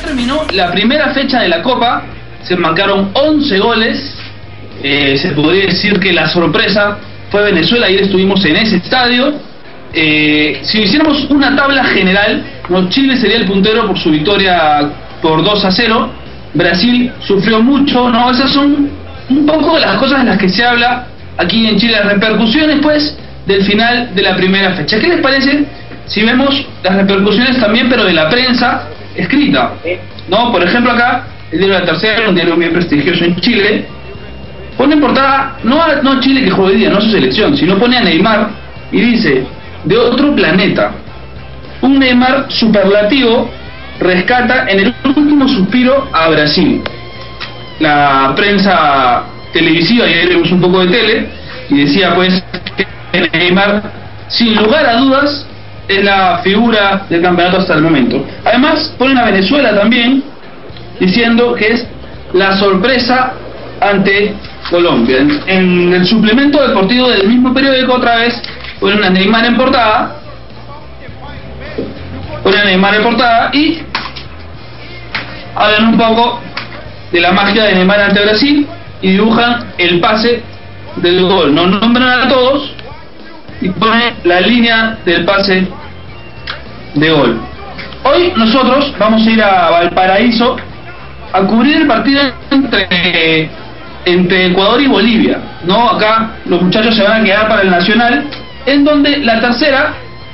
terminó la primera fecha de la Copa, se marcaron 11 goles, se podría decir que la sorpresa fue Venezuela, ayer estuvimos en ese estadio. Si hiciéramos una tabla general, ¿no? Chile sería el puntero por su victoria por 2-0, Brasil sufrió mucho, ¿no? Esas son un poco de las cosas de las que se habla aquí en Chile, las repercusiones pues del final de la primera fecha. ¿Qué les parece si vemos las repercusiones también, pero de la prensa escrita, ¿no? Por ejemplo acá, el diario La Tercera, un diario bien prestigioso en Chile, pone en portada, no Chile que juega hoy día, no su selección, sino pone a Neymar y dice, de otro planeta, un Neymar superlativo rescata en el último suspiro a Brasil. La prensa televisiva, y ahí vemos un poco de tele, y decía pues que Neymar, sin lugar a dudas, es la figura del campeonato hasta el momento. Además, ponen a Venezuela también, diciendo que es la sorpresa ante Colombia. En el suplemento deportivo del mismo periódico, otra vez, ponen a Neymar en portada, y hablan un poco de la magia de Neymar ante Brasil y dibujan el pase del gol. No nombran a todos y ponen la línea del pase de gol. Hoy nosotros vamos a ir a Valparaíso a cubrir el partido entre Ecuador y Bolivia, ¿no? Acá los muchachos se van a quedar para el Nacional, en donde La Tercera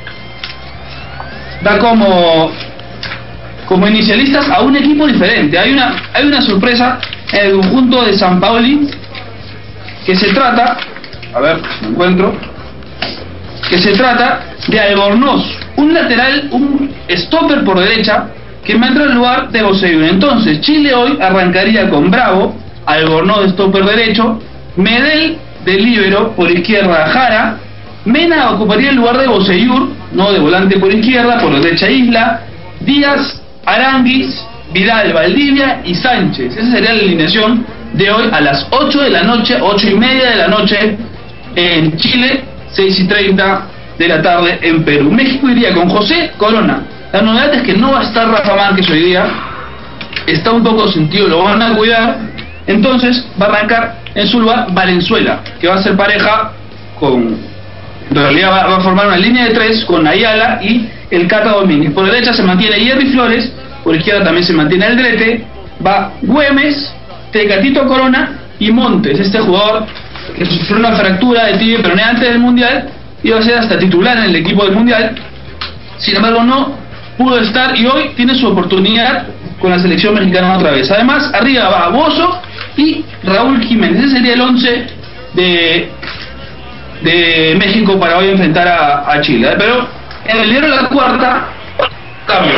da como inicialistas a un equipo diferente. Hay una sorpresa en el conjunto de Sampaoli, que se trata, a ver, me encuentro, que se trata de Albornoz, un lateral, un stopper por derecha, que me entra en lugar de Boseyur. Entonces, Chile hoy arrancaría con Bravo, Albornoz de stopper derecho, Medel de líbero, por izquierda Jara, Mena ocuparía el lugar de Boseyur, no, de volante por izquierda, por derecha Isla, Díaz, Aranguis, Vidal, Valdivia y Sánchez. Esa sería la alineación de hoy a las 8 de la noche, 8:30 de la noche en Chile, 6:30 de la tarde en Perú. México iría con José Corona. La novedad es que no va a estar Rafa Márquez hoy día, está un poco sentido, lo van a cuidar, entonces va a arrancar en su lugar Valenzuela, que va a ser pareja con, en realidad va a formar una línea de 3 con Ayala y el Cata Domínguez. Por derecha se mantiene Jerry Flores, por izquierda también se mantiene Aldrete, va Güemes, Tecatito Corona y Montes, este jugador que sufrió una fractura de tibia peronea antes del Mundial, iba a ser hasta titular en el equipo del Mundial, sin embargo no pudo estar y hoy tiene su oportunidad con la selección mexicana otra vez. Además, arriba va Bozo y Raúl Jiménez. Ese sería el 11 de México para hoy enfrentar a Chile. Pero en el diario La Cuarta, cambio.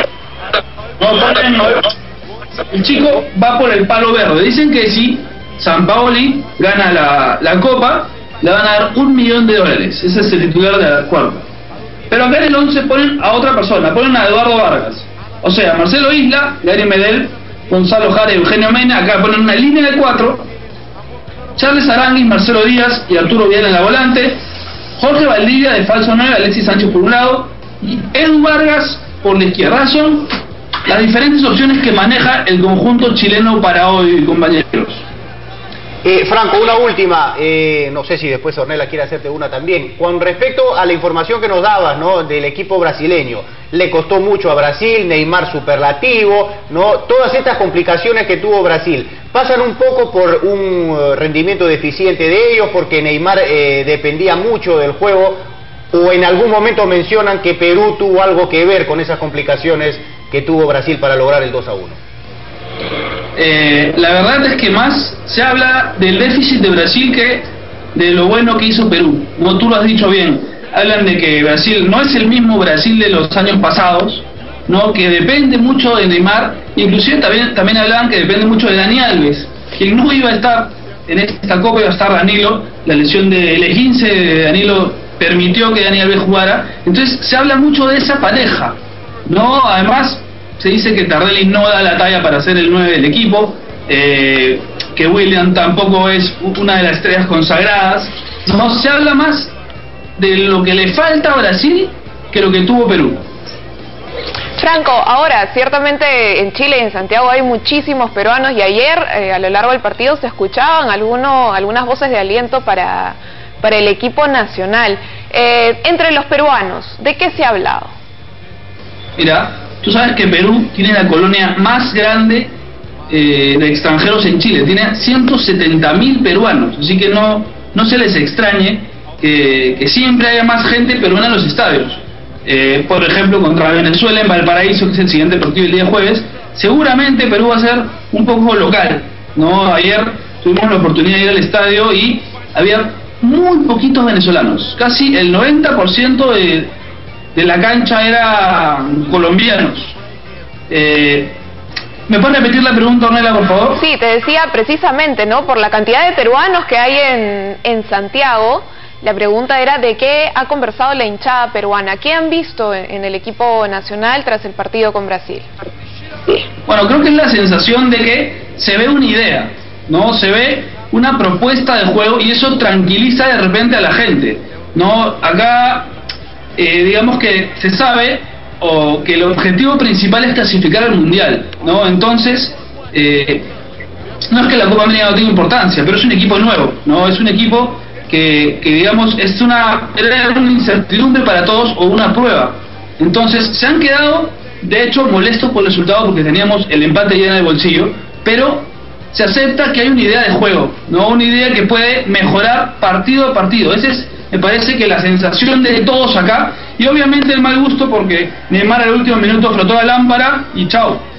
El chico va por el palo verde. Dicen que si Sampaoli gana la Copa, le van a dar $1 millón. Ese es el titular de La Cuarta. Pero acá en el 11 ponen a otra persona, ponen a Eduardo Vargas. O sea, Marcelo Isla, Gary Medel, Gonzalo Jara y Eugenio Mena. Acá ponen una línea de 4. Charles Aranguis, Marcelo Díaz y Arturo Vidal en la volante. Jorge Valdivia de falso 9, Alexis Sánchez por un lado y Edu Vargas por la izquierda. Son las diferentes opciones que maneja el conjunto chileno para hoy, compañeros. Franco, una última, no sé si después Ornella quiere hacerte una también. Con respecto a la información que nos dabas, ¿no?, del equipo brasileño, le costó mucho a Brasil, Neymar superlativo, ¿no? Todas estas complicaciones que tuvo Brasil, ¿pasan un poco por un rendimiento deficiente de ellos, porque Neymar dependía mucho del juego, o en algún momento mencionan que Perú tuvo algo que ver con esas complicaciones que tuvo Brasil para lograr el 2-1? La verdad es que más se habla del déficit de Brasil que de lo bueno que hizo Perú. No, tú lo has dicho bien. Hablan de que Brasil no es el mismo Brasil de los años pasados, ¿no?, que depende mucho de Neymar. Inclusive también hablaban que depende mucho de Dani Alves, quien no iba a estar en esta Copa, iba a estar Danilo. La lesión del esguince de Danilo permitió que Dani Alves jugara. Entonces se habla mucho de esa pareja, ¿no? Además se dice que Tardelli no da la talla para ser el 9 del equipo, que William tampoco es una de las estrellas consagradas. No se habla más de lo que le falta a Brasil que lo que tuvo Perú. Franco, ahora, ciertamente en Chile y en Santiago hay muchísimos peruanos y ayer a lo largo del partido se escuchaban algunas voces de aliento para el equipo nacional. Entre los peruanos, ¿de qué se ha hablado? Mira, tú sabes que Perú tiene la colonia más grande de extranjeros en Chile, tiene 170.000 peruanos, así que no se les extrañe que siempre haya más gente peruana en los estadios. Por ejemplo, contra Venezuela en Valparaíso, que es el siguiente partido el día jueves, seguramente Perú va a ser un poco local, ¿no? Ayer tuvimos la oportunidad de ir al estadio y había muy poquitos venezolanos, casi el 90% de la cancha eran colombianos. ¿Me puedes repetir la pregunta, Ornella, por favor? Sí, te decía precisamente, ¿no? Por la cantidad de peruanos que hay en Santiago, la pregunta era de qué ha conversado la hinchada peruana. ¿Qué han visto en el equipo nacional tras el partido con Brasil? Bueno, creo que es la sensación de que se ve una idea, ¿no? Se ve una propuesta de juego y eso tranquiliza de repente a la gente, ¿no? Acá, digamos que se sabe que el objetivo principal es clasificar al Mundial, ¿no? Entonces, no es que la Copa América no tenga importancia, pero es un equipo nuevo, ¿no? Es un equipo que digamos, era una incertidumbre para todos o una prueba. Entonces, se han quedado, de hecho, molestos por el resultado porque teníamos el empate ya en el bolsillo, pero se acepta que hay una idea de juego, ¿no? Una idea que puede mejorar partido a partido. Ese es, me parece, que la sensación de todos acá, y obviamente el mal gusto porque Neymar al último minuto flotó la lámpara y chao.